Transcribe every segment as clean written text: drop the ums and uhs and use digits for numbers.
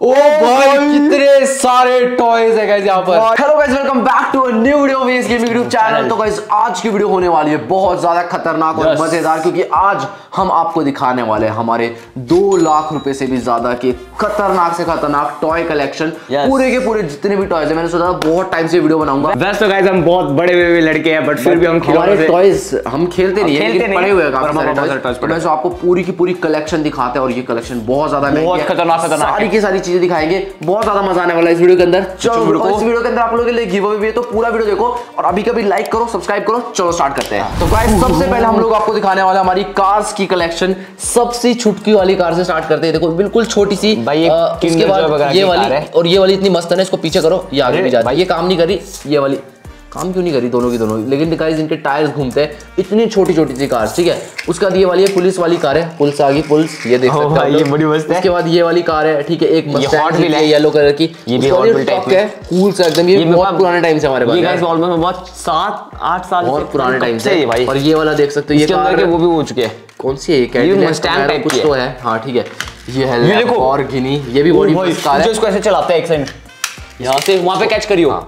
ओ भाई कितने सारे टॉयज है गाइस यहाँ पर। Hello guys, welcome back to a new video of S gaming YouTube channel. तो गाइस आज की वीडियो होने वाली है बहुत ज्यादा खतरनाक और मजेदार, क्योंकि आज हम आपको दिखाने वाले हैं हमारे 2 लाख रुपए से भी ज्यादा के खतरनाक से खतरनाक टॉय कलेक्शन। पूरे के पूरे जितने भी टॉयज है, मैंने सोचा बहुत टाइम से वीडियो बनाऊंगा। वैसे तो गाइस हम बहुत बड़े बड़े लड़के हैं, बट फिर भी हम हमारे टॉयज हम खेलते नहीं है, लेकिन पड़े हुए हैं काफी सारे टॉयज। तो आपको पूरी की पूरी कलेक्शन दिखाते हैं और ये कलेक्शन बहुत ज्यादा खतरनाक सारी की सारी चीजें दिखाएंगे। बहुत ज्यादा मजा आने वाला है इस वीडियो के अंदर। चलो इस वीडियो के अंदर आप लोगों के लिए गिव अवे भी है, तो पूरा वीडियो देखो और अभी कभी लाइक करो, सब्सक्राइब करो। चलो स्टार्ट करते हैं। तो गाइस सबसे पहले हम लोग आपको दिखाने वाले हमारी कार्स की कलेक्शन। सबसे छुटकी वाली कार से स्टार्ट करते हैं। देखो बिल्कुल छोटी सी भाई, उसके बाद ये वाली और ये वाली इतनी मस्त है ना, इसको पीछे करो, ये आगे भी जा रही है। ये काम नहीं कर रही, ये वाली काम क्यों नहीं करी, दोनों की दोनों। लेकिन गाइस इनके टायर्स घूमते हैं, इतनी छोटी छोटी सी कार, ठीक है। उसका ये वाली है पुलिस वाली कार है, पुलिस आ गई, पुलिस ये देख सकते हैं, ये बड़ी मस्त है। उसके बाद ये वाली कार है, ठीक है, एक मस्टैंग है येलो कलर की, ये भी हॉट व्हील टाइप है, कूल सा एकदम। ये बहुत पुराने टाइम से हमारे पास, ये गाइस ऑलमोस्ट बहुत 7-8 साल बहुत पुराने टाइम से भाई। और ये वाला देख सकते हो, ये कार के वो भी हो चुके हैं। कौन सी है, ये मस्टैंग टाइप कुछ तो है, हां ठीक है। ये है लैम्बोर्गिनी, ये भी बड़ी मस्त कार है। इसको ऐसे चलाते हैं एक सेकंड, यहां से वहां पे कैच करियो।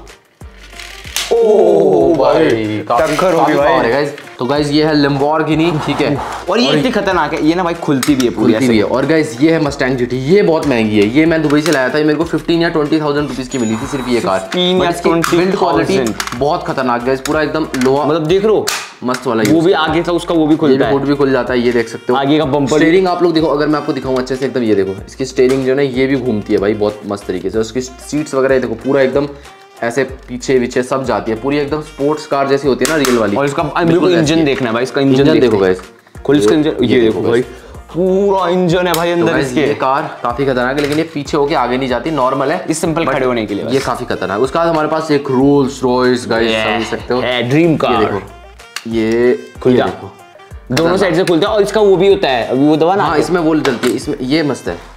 ओ भाई टक्कर होगी भाई गाइस। तो गाइस ये है लैम्बोर्गिनी, ठीक है, और ये इतनी खतरनाक है, ये ना भाई खुलती भी है पूरी ऐसे भी है। और गाइस ये है मस्टैंग जीटी, ये बहुत महंगी है। ये मैं दुबई से लाया था, ये मेरे को 15 या 20,000 रुपीस की मिली थी सिर्फ ये कार। बिल्ड क्वालिटी बहुत खतरनाक गाइस, पूरा एकदम लोहा, मतलब देख लो मस्त वाला। वो भी आगे था उसका, वो भी खुलता है, हुड भी खुल जाता है, ये देख सकते हो। आगे का बम्पर, स्टीयरिंग आप लोग देखो, अगर मैं आपको दिखाऊं अच्छे से एकदम, ये देखो इसकी स्टीयरिंग जो है ना, ये भी घूमती है भाई बहुत मस्त तरीके से। उसकी सीट्स वगैरह देखो, पूरा एकदम ऐसे पीछे पीछे सब जाती है, पूरी एकदम स्पोर्ट्स कार जैसी होती है ना, रियल वाली। और इसका बिल्कुल इंजन देखना है भाई, इसका इंजन देखो गाइस, खुल इसका इंजन, ये देखो भाई पूरा इंजन है भाई अंदर इसके। ये कार काफी खतरनाक है, लेकिन ये पीछे होके आगे नहीं जाती, नॉर्मल है, इस सिंपल खड़े होने के लिए। ये काफी खतरनाक। उसके बाद हमारे पास एक रोल्स रॉयस गाइस, समझ सकते हो, ड्रीम कार। ये देखो, ये खुल जाता है, दोनों साइड से खुलता है। और इसका वो भी होता है, अभी वो दबा ना, हां इसमें वो जलती है, इसमें ये मस्त है।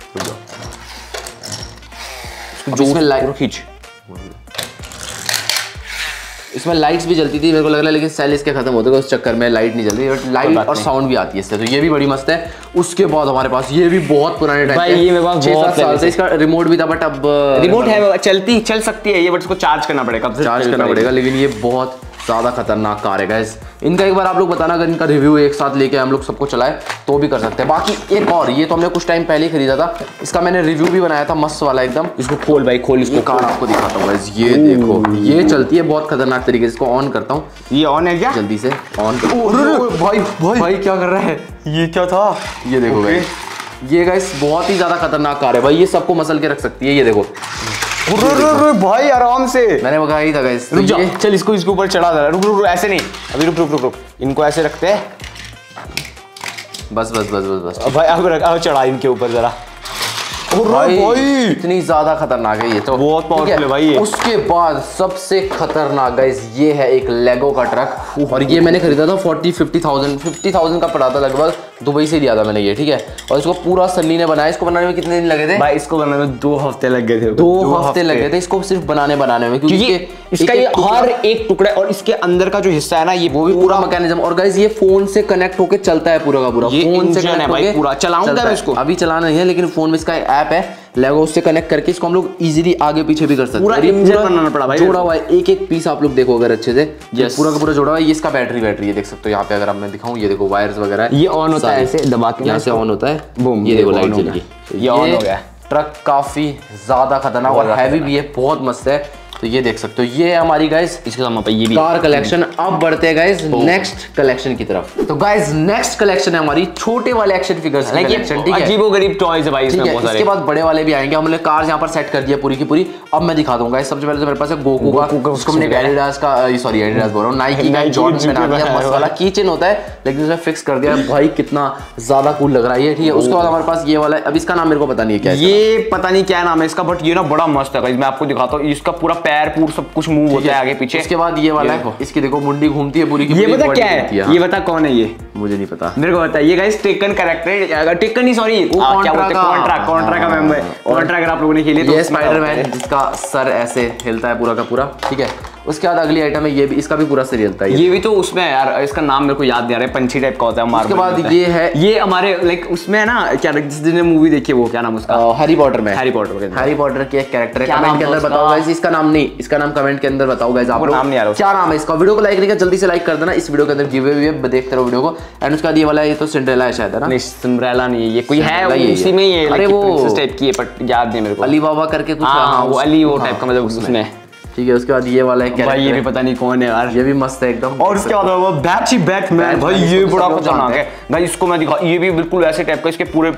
जो इसमें लाइट खींच, इसमें लाइट्स भी जलती थी मेरे को लग रहा है, लेकिन सेल इसके खत्म होते गए उस चक्कर में लाइट नहीं जलती, बट लाइट और साउंड भी आती है इससे, तो ये भी बड़ी मस्त है। उसके बाद हमारे पास ये भी बहुत पुराने टाइम भाई, ये मेरे पास 6-7 साल से इसका रिमोट भी था, बट अब रिमोट है, चल सकती है ये, बट इसको चार्ज करना पड़ेगा, चार्ज करना पड़ेगा। लेकिन ये बहुत ज्यादा खतरनाक कार है गाइस। इनका एक बार आप लोग बताना, अगर इनका रिव्यू एक साथ लेके हम लोग सबको चलाए तो भी कर सकते हैं। बाकी एक और, ये तो हमने कुछ टाइम पहले ही खरीदा था, इसका मैंने रिव्यू भी बनाया था मस्त वाला एकदम। इसको खोल भाई, खोल इसको, कार आपको दिखाता हूँ गाइस। ये देखो, ये चलती है बहुत खतरनाक तरीके से। इसको ऑन करता हूँ, ये ऑन है क्या, जल्दी से ऑन। भाई भाई भाई क्या कर रहा है, ये क्या था, ये देखो गाइस, ये गाइस बहुत ही ज्यादा खतरनाक कार है भाई, ये सबको मसल के रख सकती है। ये देखो भाई आराम से, मैंने बताया ही था गाइस। रुक जा, चल इसको इसके ऊपर चढ़ा दे। रुक रुक ऐसे नहीं, अभी रुक रुक रुक रुक, इनको ऐसे रखते हैं, बस बस बस बस बस भाई। अब चढ़ा इनके ऊपर जरा। भाई इतनी ज्यादा खतरनाक है ये, तो बहुत पावरफुल है भाई ये। उसके बाद सबसे खतरनाक गाइस ये है एक लेगो का ट्रक, और ये मैंने खरीदा था 50,000 का पड़ा था लगभग, दुबई से लिया था मैंने ये, ठीक है। और इसको पूरा सन्नी ने बनाया। इसको बनाने में कितने दिन लगे थे भाई, इसको बनाने में 2 हफ्ते लग गए थे। 2 हफ्ते लग गए थे इसको सिर्फ बनाने में, क्योंकि इसका ये हर एक टुकड़ा और इसके अंदर का जो हिस्सा है ना, ये वो भी पूरा मैकेनिज्म। और गाइस ये फोन से कनेक्ट होकर चलता है पूरा का पूरा, फोन से कनेक्ट होकर पूरा चलाऊंगा मैं इसको, अभी चलाना नहीं है, लेकिन फोन में इसका ऐप है लेगो, उससे कनेक्ट करके इसको हम लोग इजीली आगे पीछे भी कर सकते हैं। पूरा इंजन बनाना पड़ा भाई, जोड़ा हुआ है, एक एक पीस आप लोग देखो अगर अच्छे से, पूरा का पूरा जोड़ा हुआ है। ये इसका बैटरी ये देख सकते हो यहाँ पे, अगर मैं दिखाऊं, ये देखो वायर्स वगैरह, ये ऑन होता है ऐसे दबा के, यहाँ से ऑन होता है, बूम, ये देखो लाइट जल गई, ये ऑन हो गया। ट्रक काफी ज्यादा खतरनाक और हैवी भी है, बहुत मस्त है। तो ये देख सकते हो, ये है हमारी गाइस इसके साथ ये भी कार कलेक्शन। अब बढ़ते हैं गाइस नेक्स्ट कलेक्शन की तरफ। तो गाइस नेक्स्ट कलेक्शन है हमारी छोटे वाले एक्शन फिगर्स की कलेक्शन, ठीक है। अजीबोगरीब टॉयज है भाई इसमें बहुत सारे। इसके बाद बड़े वाले भी आएंगे, हमने कार्स यहाँ पर सेट कर दिया पूरी की पूरी। अब मैं दिखा दूंगा गाइस। सबसे पहले तो मेरे पास है गोकू का, उसको हमने एडिडास का, सॉरी एडिडास बोल रहा हूँ, नाइकी का जॉर्डन बना दिया, मस्त वाला कीचेन होता है, लेकिन उसमें फिक्स कर दिया भाई, कितना ज्यादा कूल लग रहा है ये, ठीक है। उसके बाद हमारे पास ये वाला है, अब इसका नाम मेरे को पता नहीं है क्या है, ये पता नहीं क्या नाम है इसका, बट ये ना बड़ा मस्त है गाइस। मैं आपको दिखाता हूँ, इसका पूरा पैर पूरा सब कुछ मूव होता है आगे पीछे। इसके बाद ये वाला है, इसकी देखो मुंडी घूमती है पूरी की पूरी। ये पता क्या है, ये बता कौन है ये, मुझे नहीं पता, मेरे को पता है। ये गाइस टेकन कैरेक्टर, टेकन नहीं सॉरी, क्या बोलते हैं, कॉन्ट्रा का मेंबर। कॉन्ट्रा अगर आप लोगों ने खेली तो ये स्पाइडरमैन जिसका सर ऐसे हिलता है पूरा का पूरा, ठीक है। उसके बाद अगली आइटम है ये भी, इसका भी पूरा सीरियल था ये भी तो उसमें यार, इसका नाम मेरे को याद नहीं आ रहा है, पंछी टाइप का होता है। उसके बाद ये है, ये हमारे लाइक उसमें है ना क्या, जिसने मूवी देखी वो क्या नाम उसका, हैरी पॉटर में, हैरी पॉटर की एक कैरेक्टर है। कमेंट के अंदर बताओ गाइस, इसका नाम नहीं, इसका नाम कमेंट के अंदर बताओ गाइस आप लोग, नाम नहीं आ रहा क्या नाम है इसका। वीडियो को लाइक नहीं किया जल्दी से लाइक कर देना, इस वीडियो के अंदर गिव अवे देखते रहो वीडियो को। एंड उसका ये वाला, ये तो सिंड्रेला है शायद, है ना? नहीं सिंड्रेला नहीं है, ये कोई है उसी में ही है, अरे वो टाइप की है, बट याद नहीं मेरे को, अली बाबा करके कुछ, हां वो अली वो टाइप का मतलब उसमें, ठीक है। उसके बाद ये वाला है भाई, ये भी पता नहीं कौन है यार, ये भी मस्त है एकदम। और उसके बाद वो बैटमैन, भाई ये बड़ा खतरनाक है भाई, इसको मैं दिखा, ये भी बिल्कुल ऐसे टाइप का, इसके पूरे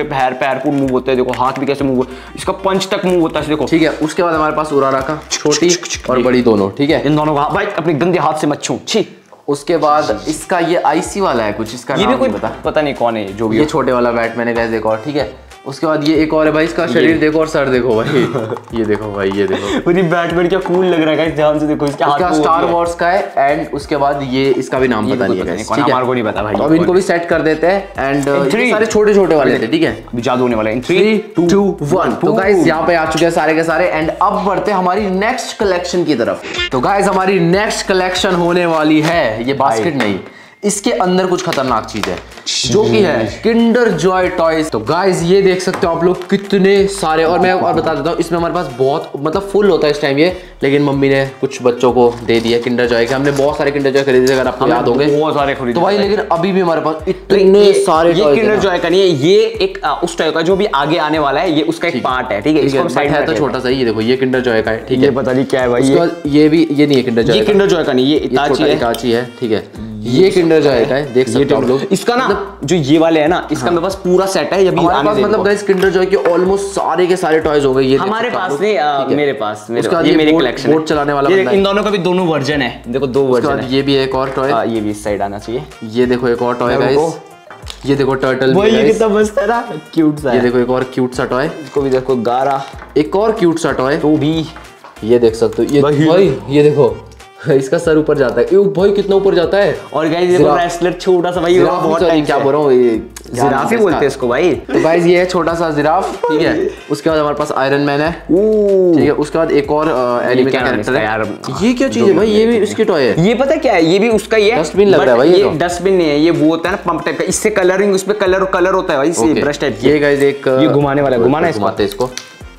पैर पूरे मूव होते हैं, देखो हाथ भी कैसे मूव, इसका पंच तक मूव होता है देखो, ठीक है। उसके बाद हमारे पास उरारा का छोटी और बड़ी दोनों, ठीक है। इन दोनों का भाई अपने गंदे हाथ से मत छू, छी। उसके बाद इसका ये आईसी वाला है कुछ, इसका ये नाम भी कोई पता नहीं कौन है, जो भी ये छोटे वाला बैटमैन है गाइस, देखो, ठीक है। उसके बाद ये एक और है भाई, इसका शरीर देखो और सर देखो भाई, ये देखो भाई, ये देखो पूरी बैटमैन क्या कूल लग रहा है गाइस, ध्यान से देखो, इसके हाथ स्टार वॉर्स का है। एंड उसके बाद ये इसका भी नाम पता नहीं है गाइस, ठीक है, हमारे को नहीं पता भाई। तो अब इनको भी सेट कर देते हैं। एंड ये सारे छोटे छोटे वाले थे, ठीक है, अभी जादू होने वाला है। 3 2 1। तो गाइस यहाँ पे आ चुके हैं सारे के सारे। एंड अब बढ़ते हैं हमारी नेक्स्ट कलेक्शन की तरफ। तो गाइस हमारी नेक्स्ट कलेक्शन होने वाली है, ये बास्केट नहीं, इसके अंदर कुछ खतरनाक चीज है, जो कि है किंडर जॉय टॉयज। तो गाइस ये देख सकते हो आप लोग कितने सारे, और मैं और बता देता हूँ, इसमें हमारे पास बहुत मतलब फुल होता है इस टाइम ये, लेकिन मम्मी ने कुछ बच्चों को दे दिया किंडर जॉय के। हमने बहुत सारे किंडर जॉय खरीदे, अगर आपको याद होंगे, बहुत सारे खरीदे तो भाई, लेकिन अभी भी हमारे पास इतने सारे ये किंडर जॉय का नहीं है, ये एक उस टॉय का जो भी आगे आने वाला है, ये उसका एक पार्ट है, ठीक है। इसको साइड है तो छोटा सा, ये देखो ये किंडर जॉय का है, ठीक है, पता नहीं क्या है भाई। ये भी, ये नहीं है किंडर जॉय, ये किंडर जॉय का नहीं, ये इताची है, ठीक है, ये किंडर जॉय का है, देख सकते हो आप लोग। इसका ना जो ये वाले है ना, इसका मेरे पास पूरा सेट है, ये भी हमारे पास, मतलब गाइस किंडर जॉय के ऑलमोस्ट सारे के सारे टॉयज हो गए। ये हमारे पास नहीं, मेरे पास, ये मेरी कलेक्शन है, बोट चलाने वाला बंदा है। इन दोनों का भी दोनों वर्जन है, देखो दो वर्जन है। ये भी एक और टॉय, ये भी इस साइड आना चाहिए। ये देखो एक और टॉय है गाइस, ये देखो टर्टल, ये कितना मस्त है ना, क्यूट सा। ये देखो एक और क्यूट सा टॉय, इसको भी देखो, गारा एक और क्यूट सा टॉय, तो भी ये देख सकते हो। ये भाई ये देखो, इसका सर ऊपर जाता है, भाई कितना ऊपर जाता है। और गाइस ये रेसलर छोटा सा भाई, बहुत टाइम क्या बोल रहा हूँ, ये जिराफ ही बोलते हैं इसको भाई। तो गाइस ये है छोटा सा जिराफ, ठीक है। उसके बाद हमारे पास आयरन मैन है, ठीक है। उसके बाद एक और एनिमे का कैरेक्टर है यार, ये क्या चीज है भाई, ये भी उसकी टॉय है। ये पता क्या है, ये भी उसका ही है, डस्टबिन लग रहा है भाई। ये डस्टबिन नहीं है, ये वो होता है ना पंप टाइप का, इससे कलरिंग, उसपे कलर होता है भाई, इससे ब्रश टाइप। ये गाइस एक ये घुमाने वाला, घुमाना घुमाते इसको,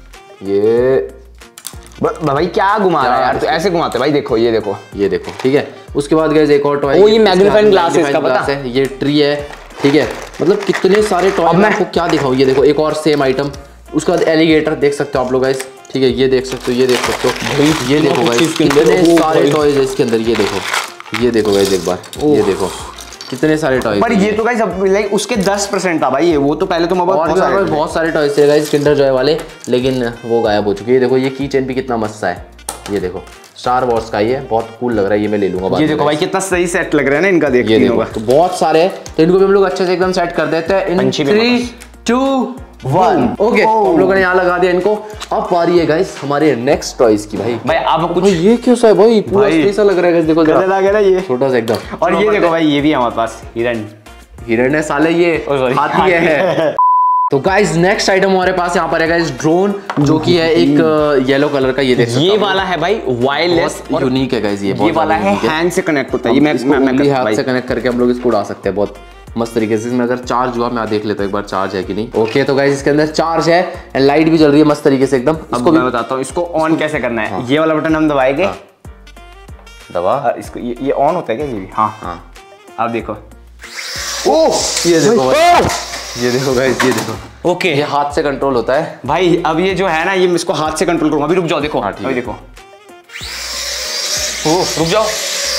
ये भाई क्या घुमा रहा है यार, तो ऐसे घुमाते भाई, देखो ये देखो, ये देखो, ठीक है। उसके बाद गाइस एक और टॉय, ये मैग्नीफाइंग ग्लास है इसका, पता है, ये ट्री है, ठीक है। मतलब कितने सारे टॉय, मैं आपको क्या दिखाऊं, ये देखो एक और सेम आइटम। उसके बाद एलिगेटर देख सकते हो आप लोग गाइस, ठीक है, ये देख सकते हो, ये देख सकते हो, ये देखो गाइस कितने सारे टॉयज है इसके अंदर, ये देखो गाइस एक बार, ये देखो कितने सारे टॉयज। पर ये तो गाइस लाइक उसके 10% था भाई, वो तो पहले तो बहुत सारे टॉयज थे गाइस किंडर जॉय वाले, लेकिन वो गायब हो चुके हैं। ये देखो ये की चेन भी कितना मस्त है, ये देखो स्टार वॉर्स का, ये बहुत कूल लग रहा है, ये मैं ले लूंगा। ये देखो भाई कितना सही सेट लग रहा है ना इनका, देखिए ये देखो, तो बहुत सारे हैं, तो इनको भी हम लोग अच्छे से एकदम सेट कर देते हैं इन 3 2 1। ओके, हम लोगों ने यहाँ लगा दिया इनको। अब आ रही है गाइस हमारे नेक्स्ट टॉयज की। भाई आप कुछ, ये क्यों सा है भाई, पूरा ऐसा लग रहा है गाइस, देखो जरा ये छोटा सा एकदम। और ये देखो भाई, ये भी हमारे पास हिरन है साले, ये हाथी है। तो गाइस नेक्स्ट आइटम हमारे पास यहाँ पर है गाइस ड्रोन, जो कि है एक येलो कलर का, ये देख सकते हो। ये वाला है भाई वायरलेस और यूनिक है गाइस, ये वाला है हैंड से कनेक्ट होता है, ये मैं हाथ से कनेक्ट करके हम लोग इसको उड़ा सकते हैं बहुत मस्त तरीके से। इसमें अगर चार्ज हुआ, मैं देख लेता हूँ एक बार चार्ज है कि नहीं। ओके, तो गाइस इसके अंदर चार्ज है एंड लाइट भी जल रही है मस्त तरीके से एकदम। इसको मैं बताता हूँ इसको ऑन कैसे करना है। ये वाला बटन हम दबाएंगे, दबा इसको, ये ऑन होता है क्या, ये भी? हाँ, आप देखो, ये देखो गाइस, ये देखो। ओके, ये हाथ से कंट्रोल होता है भाई। अब ये जो है ना, ये इसको हाथ से कंट्रोल करूंगा। अभी रुक जाओ, देखो अभी देखो, रुक जाओ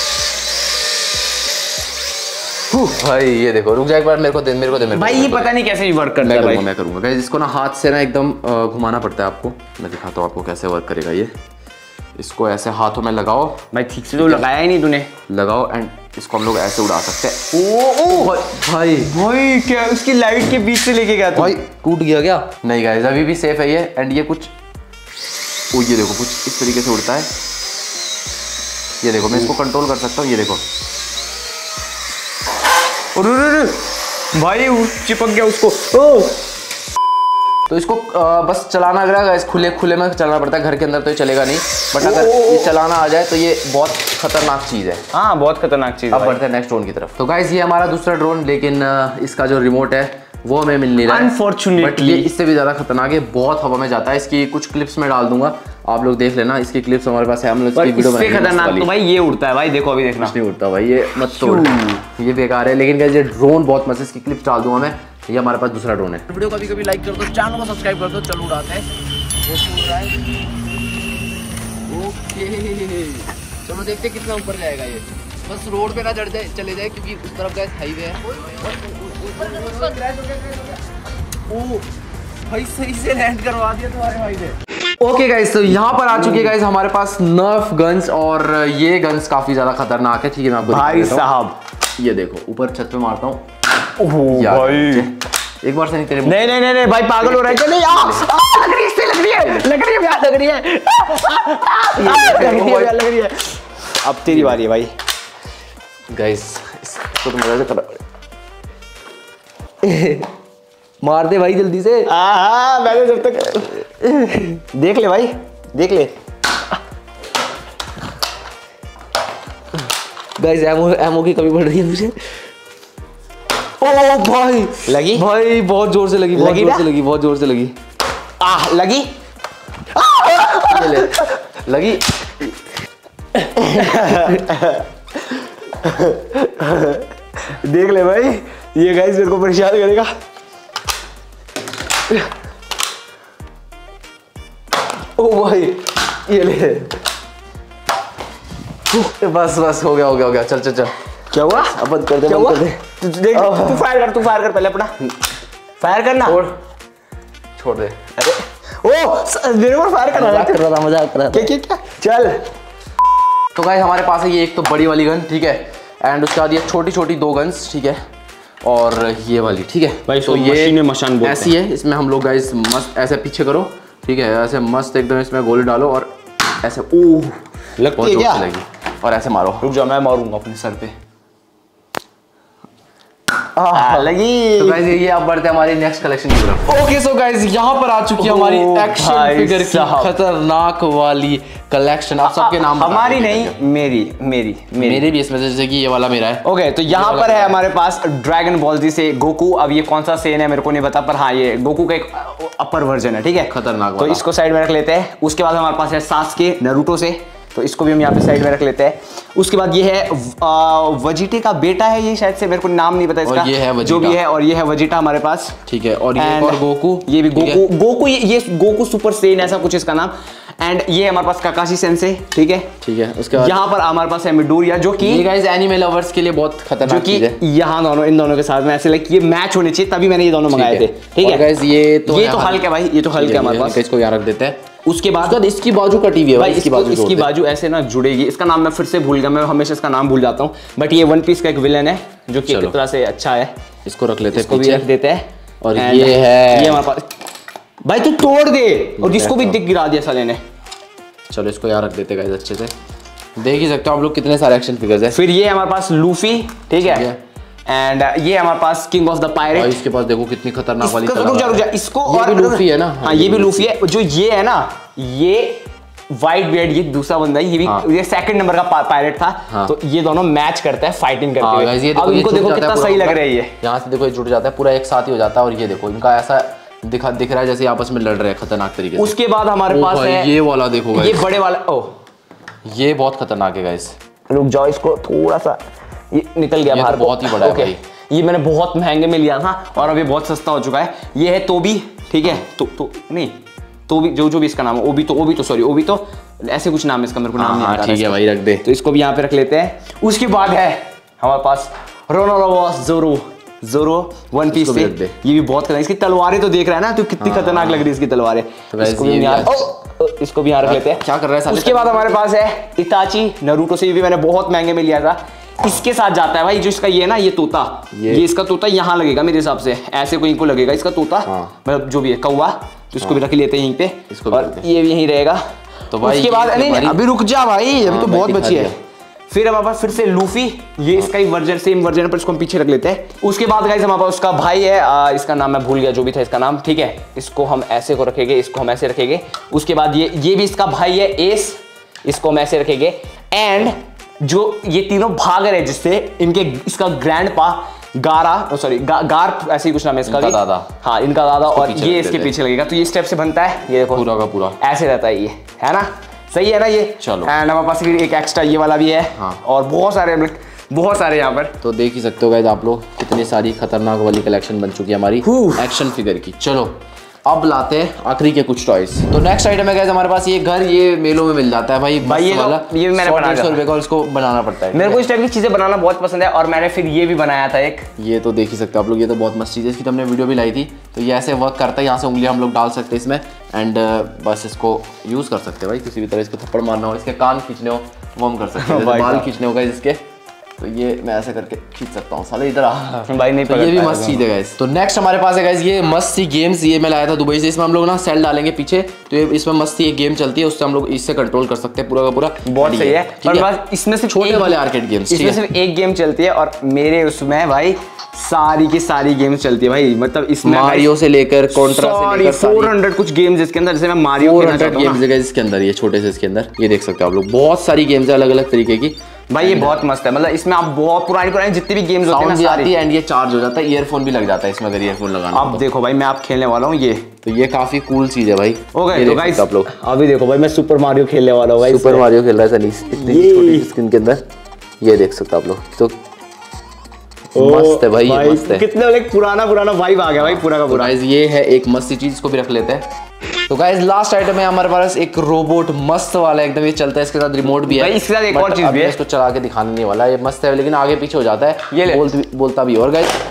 भाई, ये देखो, रुक जा एक बार, मेरे को दे भाई। ये पता नहीं कैसे वर्क करता है भाई। मैं करूंगा गाइस, इसको ना हाथ से ना एकदम घुमाना पड़ता है आपको। मैं दिखाता हूँ आपको कैसे वर्क करेगा ये। इसको ऐसे हाथों में लगाओ भाई, ठीक से तो लगाया ही नहीं तूने। लगाओ एंड इसको हम लोग ऐसे उड़ा सकते हैं। ओ भाई क्या उसकी लाइट के बीच से लेके गया था भाई, टूट गया क्या? नहीं गाइस, अभी भी सेफ है ये। एंड ये कुछ, ओ ये देखो, कुछ इस तरीके से उड़ता है। ये देखो, मैं इसको कंट्रोल कर सकता हूँ, ये देखो। भाई चिपक गया उसको। तो इसको बस चलाना अगर खुले में चलाना पड़ता है, घर के अंदर तो ये चलेगा नहीं, बट अगर ये चलाना आ जाए तो ये बहुत खतरनाक चीज़ है। हाँ बहुत खतरनाक चीज़ है। अब बढ़ते हैं नेक्स्ट ड्रोन की तरफ। तो गाइस ये हमारा दूसरा ड्रोन, लेकिन इसका जो रिमोट है वो हमें मिल नहीं रहा है अनफॉर्चुनेटली। इससे भी ज़्यादा खतरनाक है, बहुत हवा में जाता है। इसकी कुछ क्लिप्स में डाल दूंगा, आप लोग देख लेना, इसकी क्लिप्स हमारे पास है, हम लोग इसकी वीडियो बनाएंगे। खतरनाक तो भाई ये उड़ता है भाई, देखो अभी देखना। नहीं उड़ता भाई, ये मत तोड़, ये बेकार है। लेकिन गाइस ये ड्रोन बहुत मस्त है, इसकी क्लिप्स डाल दूंगा मैं। ये हमारे पास दूसरा ड्रोन है। वीडियो कभी कभी लाइक कर दो, चैनल को सब्सक्राइब कर दो। चलो उड़ाते हैं। ओके चलो देखते हैं कितना ऊपर जाएगा ये। बस रोड पे ना चढ़ जाए, चले जाए, क्योंकि उस तरफ गाइस हाईवे है। ओह भाई सही से लैंड करवा दिया तुम्हारे भाई ने। ओके गाइस, तो यहाँ पर आ चुके हैं गाइस हमारे पास नर्फ गन्स, और ये गन्स काफी ज्यादा खतरनाक है। ठीक है मैं आपको भाई साहब ये देखो, ऊपर छत पे मारता हूँ भाई, एक बार से नहीं तेरे। नहीं भाई पागल हो रहा है। नहीं लग रही है। अब तेरी बारी है भाई। गाइस इसको तो मजा से करा मार दे भाई जल्दी से। मैंने जब तक देख ले भाई, देख ले। गाइस एमो की कमी पड़ रही है मुझे। ओ भाई लगी भाई, बहुत जोर से लगी, बहुत जोर से लगी, बहुत जोर से लगी। लगी लगी। देख ले भाई, ये गाइस मेरे को परेशान करेगा। ओ भाई ये ले, बस हो गया। चल क्या हुआ? अब बंद कर दे, देख तू फायर कर पहले अपना फायर करना। छोड़ दे। अरे ओ मेरे को फायर कर रहा था, मजाक कर रहा था। क्या चल। तो गाइस हमारे पास है ये एक तो बड़ी वाली गन, ठीक है, एंड उसके बाद ये छोटी 2 गन्स, ठीक है, और ये वाली, ठीक है भाई। तो ये मशान बोलते ऐसी है, इसमें हम लोग गाइस मस्त ऐसे पीछे करो, ठीक है, ऐसे मस्त एकदम इसमें गोली डालो और ऐसे लगती है क्या? लगी और ऐसे मारो। रुक जा, मैं मारूंगा अपने सर पे। लगी। तो गाइस ये अब बढ़ते हैं हमारी नेक्स्ट कलेक्शन की तरफ। ओके सो गाइस यहाँ पर आ चुकी है हमारी एक्शन फिगर की खतरनाक वाली कलेक्शन। आप सबके नाम हमारी नहीं, मेरी भी इसमें से, जैसे कि ये वाला मेरा है। ओके तो यहाँ पर है हमारे पास ड्रैगन बॉल जी से गोकू। अब ये कौन सा सेन है मेरे को नहीं पता, पर हाँ ये गोकू का एक अपर वर्जन है, ठीक है, खतरनाक। तो इसको साइड में रख लेते हैं। उसके बाद हमारे पास है सास्के नारुतो से, तो इसको भी हम यहाँ पे साइड में रख लेते हैं। उसके बाद ये है वजीटे का बेटा है ये, शायद से मेरे को नाम नहीं पता इसका, ये है जो भी है, और ये है वजीटा हमारे पास, ठीक है। और ये और गोकू, ये भी गोकू ये गोकू सुपर सेन ऐसा कुछ इसका नाम। एंड ये हमारे पास काकाशी सेंसे, ठीक है। उसके बाद यहाँ पर हमारे पास है मिडोरिया, जो कि गाइस एनिमे लवर्स के लिए बहुत खतरनाक चीज है। यहाँ इन दोनों के साथ में ऐसे लाइक ये मैच होने चाहिए, तभी मैंने ये दोनों मंगाए थे, ठीक है गाइस। ये तो हल्का है भाई, ये तो हल्का है हमारे पास, इसको यहाँ रख देते हैं। उसके बाद इसकी बाजू कटी हुई है भाई, इसकी बाजू ऐसे ना जुड़ेगी। इसका नाम मैं फिर से भूल गया, मैं हमेशा इसका नाम भूल जाता हूँ, बट ये वन पीस का एक विलन है जो कि एक तरह से अच्छा है। इसको रख लेते हैं, इसको भी रख देते हैं। और ये है, ये हमारे पास भाई, तू तोड़ दे, और इसको भी दिख गिरा दिया साले ने। चलो इसको यहाँ रख देते गाइस, अच्छे से देख ही सकते हो आप लोग कितने सारे एक्शन फिगर्स हैं। फिर ये हमारे पास लूफी, ठीक है, एंड ये हमारे पास किंग ऑफ द पायरेट। इसके पास देखो कितनी खतरनाक वाली रुक जा, इसको ये भी लूफी है ना। हाँ ये भी लूफी है। जो ये है ना, ये वाइट बियर्ड, ये दूसरा बंदा है, ये भी ये सेकंड नंबर का पायरेट था। तो ये दोनों मैच करते हैं फाइटिंग करते हुए। अब इनको देखो कितना सही लग रहा है ये, यहाँ से देखो ये जुड़ जाता है पूरा एक साथ ही हो जाता है। और ये देखो इनका ऐसा दिख रहा है जैसे आपस में लड़ रहे हैं खतरनाक तरीके से। उसके बाद हमारे पास है ये वाला, देखो ये बड़े वाला। ओह ये बहुत खतरनाक है गाइस, रुक जाओ, इसको थोड़ा सा, ये निकल गया बाहर, बहुत ही बड़ा है भाई। ये मैंने बहुत महंगे में लिया था और अभी बहुत सस्ता हो चुका है। ये है तोबी, ठीक है, नहीं तोबी, जो भी इसका नाम है, ओबी तो ऐसे कुछ नाम है इसका, मेरे को नाम नहीं आता। ठीक है भाई, रख दे। तो इसको भी यहाँ पे रख लेते हैं। उसके बाद है हमारे पास रोनोरोबॉस जोरो वन पीस से, ये भी बहुत खतरनाक। इसकी तलवारें तो देख रहा है ना, तो कितनी खतरनाक लग रही है इसकी तलवारें। इसको भी यहाँ रख लेते हैं। क्या कर रहा है? उसके बाद हमारे पास है इताची नारुतो से, ये भी मैंने बहुत महंगे में लिया था। इसके साथ जाता है भाई जो इसका ये ना, ये तोता, ये इसका तोता यहाँ लगेगा मेरे हिसाब से, ऐसे कोई इनको लगेगा इसका तोता, मतलब जो भी है कौवा, तो इसको भी रख लेते हैं यहीं पे, और ये भी यहीं रहेगा। तो भाई उसके बाद नहीं, अभी रुक जा भाई, अभी तो बहुत बची है। फिर हमारे पास फिर से लूफी, ये इसका ही वर्जन, सेम वर्जन पर इसको हम पीछे रख लेते हैं। उसके बाद गाइस हमारे पास उसका भाई है, इसका नाम मैं भूल गया, जो भी था इसका नाम, ठीक है। इसको हम ऐसे को रखेंगे, इसको हम ऐसे रखेंगे। उसके बाद ये भी इसका भाई है एस, इसको हम ऐसे रखेंगे। एंड जो ये तीनों भागर है जिससे इनके, इसका ग्रैंड पा गारा, सॉरी गार ऐसे ही कुछ नाम है इसका दादा, हाँ इनका दादा, और ये इसके पीछे लगेगा। तो ये स्टेप से बनता है, ये देखो पूरा का पूरा ऐसे रहता है, ये है ना, सही है ना ये। चलो एंड हमारे पास फिर एक एक्स्ट्रा ये वाला भी है। हाँ। और बहुत सारे यहाँ पर तो देख ही सकते हो गाइस आप लोग, कितनी सारी खतरनाक वाली कलेक्शन बन चुकी है हमारी एक्शन फिगर की। चलो अब लाते हैं आखिरी के कुछ टॉयज। तो नेक्स्ट आइटम है गाइस हमारे पास ये घर, ये मेलों में मिल जाता है भाई ये वाला, ये भी मैंने बनाया 100 रुपए का, इसको बनाना पड़ता है। मेरे को इस टाइप की चीजें बनाना बहुत पसंद है, और मैंने फिर ये भी बनाया था एक, ये तो देख ही सकते हो आप लोग, ये तो बहुत मस्त चीज़ है, इसकी तो हमने वीडियो भी लाई थी। तो ये ऐसे वर्क करता है, यहाँ से उंगलियां हम लोग डाल सकते हैं इसमें, एंड बस इसको यूज़ कर सकते हैं भाई, किसी भी तरह इसको थप्पड़ मारना हो, इसके कान खींचने हो वो हम कर सकते हैं, बाल खींचने होगा इसके, तो ये मैं ऐसे करके खींच सकता हूँ। साले इधर आ भाई, नहीं तो ये भी मस्त चीज़ है गाइस। तो नेक्स्ट हमारे पास है गाइस ये मस्त सी गेम्स, ये मैं लाया था दुबई से। इसमें हम लोग ना सेल डालेंगे पीछे, तो ये इसमें मस्त सी एक गेम चलती है, उससे हम लोग इससे कंट्रोल कर सकते हैं पूरा का पूरा। बहुत सही है। पर इसमें से छोटे वाले आर्केड गेम्स, इसमें सिर्फ एक गेम चलती है, और मेरे उसमें भाई सारी की सारी गेम्स चलती है भाई। मतलब इसमें मारियो से लेकर कॉन्ट्रा से लेकर 400 कुछ गेम्स इसके अंदर, जैसे मैं मारियो 400 गेम्स है इसके अंदर, ये छोटे से इसके अंदर ये देख सकते हो आप लोग, बहुत सारी गेम्स है अलग अलग तरीके की भाई। ये बहुत मस्त है, मतलब इसमें आप बहुत पुरानी जितनी भी गेम्स होती है ना सारी, एंड ये चार्ज हो जाता है, ईयरफोन भी लग जाता है इसमें अगर ईयरफोन लगाना। अब देखो भाई मैं आप खेलने वाला हूँ ये, तो ये काफी कूल चीज है भाई। ओके तो गाइस आप लोग अभी देखो भाई, मैं सुपर मारियो खेलने वाला हूँ भाई। सुपर मारियो खेल रहा है सनी इतनी छोटी स्क्रीन के अंदर, ये देख सकते हो आप लोग। तो मस्त है भाई, ये मस्त है, कितने एक पुराना वाइब आ गया भाई पूरा का पूरा। गाइस ये है एक मस्त सी चीज, इसको भी रख लेते हैं। तो गाइस लास्ट आइटम है हमारे पास एक रोबोट मस्त वाला एकदम, ये चलता है, इसके साथ रिमोट भी है भाई, इसके साथ एक और चीज भी है, इसको चला के दिखाने नहीं वाला, ये मस्त है लेकिन आगे पीछे हो जाता है, ये बोलता भी। और गाइस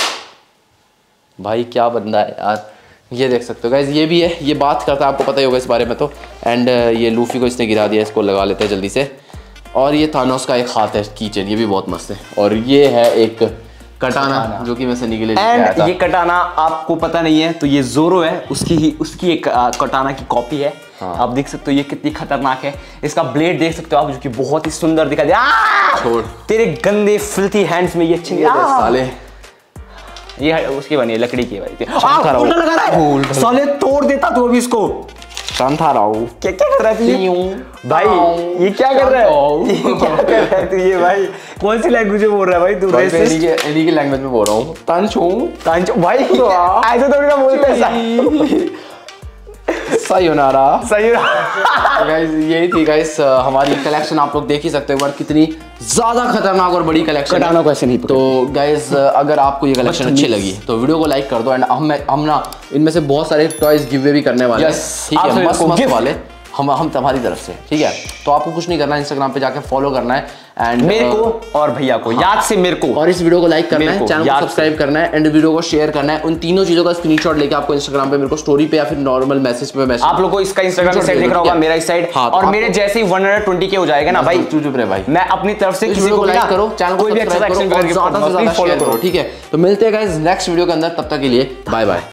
भाई क्या बंदा है यार, ये देख सकते हो गाइस, ये भी है, ये बात करता है, आपको पता ही होगा इस बारे में तो। एंड ये लूफी को इसने गिरा दिया, इसको लगा लेते हैं जल्दी से। और ये थानोस का एक हाथ है कीचेन, ये भी बहुत मस्त है। और ये है एक कटाना जो कि मैं सनी के लिए एंड ये कटाना आपको पता नहीं है, तो ये जोरो है, उसकी एक कटाना की कॉपी है। हाँ। आप देख सकते हो ये कितनी खतरनाक है, इसका ब्लेड देख सकते हो आप, जो कि बहुत ही सुंदर दिखाई दे। छोड़ तेरे गंदे फिल्थी हैंड्स में ये अच्छी साले, ये उसकी बनी है, लकड़ी की भाई। साले तोड़ देता तू अभी इसको। शांत रहा हूँ, क्या कर रहा है भाई, ये क्या कर रहा है, ये क्या कर रहा है तू, ये भाई कौन सी लैंग्वेज में बोल रहा है भाई तू? इन्हीं की लैंग्वेज में बोल रहा हूँ। तांचो भाई ऐसे तो ना बोलते हैं, सही होना रहा, सही गाइस यही थी गाइस हमारी कलेक्शन। आप लोग देख ही सकते हो एक बार कितनी ज्यादा खतरनाक और बड़ी कलेक्शन। कटाना को ऐसे नहीं। तो गाइस अगर आपको ये कलेक्शन अच्छी लगी तो वीडियो को लाइक कर दो, एंड हम ना इनमें से बहुत सारे टॉयज गिव अवे भी करने वाले हैं, ठीक है, मस्त वाले हम तुम्हारी तरफ से, ठीक है। तो आपको कुछ नहीं करना है, इंस्टाग्राम पे जाके फॉलो करना है, एंड मेरे को और भैया को याद से मेरे को, और इस वीडियो को लाइक करना है, चैनल को सब्सक्राइब करना है, एंड वीडियो को शेयर करना है। उन तीनों चीजों का स्क्रीनशॉट लेके आपको इंस्टाग्राम पे मेरे को स्टोरी पे या फिर नॉर्मल मैसेज पे मैसेज, आप लोगों को इसका इंस्टाग्राम साइड दिख रहा होगा, मेरा इस साइड, और मेरे जैसे ही 120 के हो जाएगा ना भाई, चुप रहे भाई, मैं अपनी तरफ से किसी को लाइक करो, चैनल को सब्सक्राइब करो, ज्यादा से ज्यादा फॉलो करो, ठीक है। तो मिलते हैं गाइस नेक्स्ट वीडियो के अंदर, तब तक के लिए बाय बाय।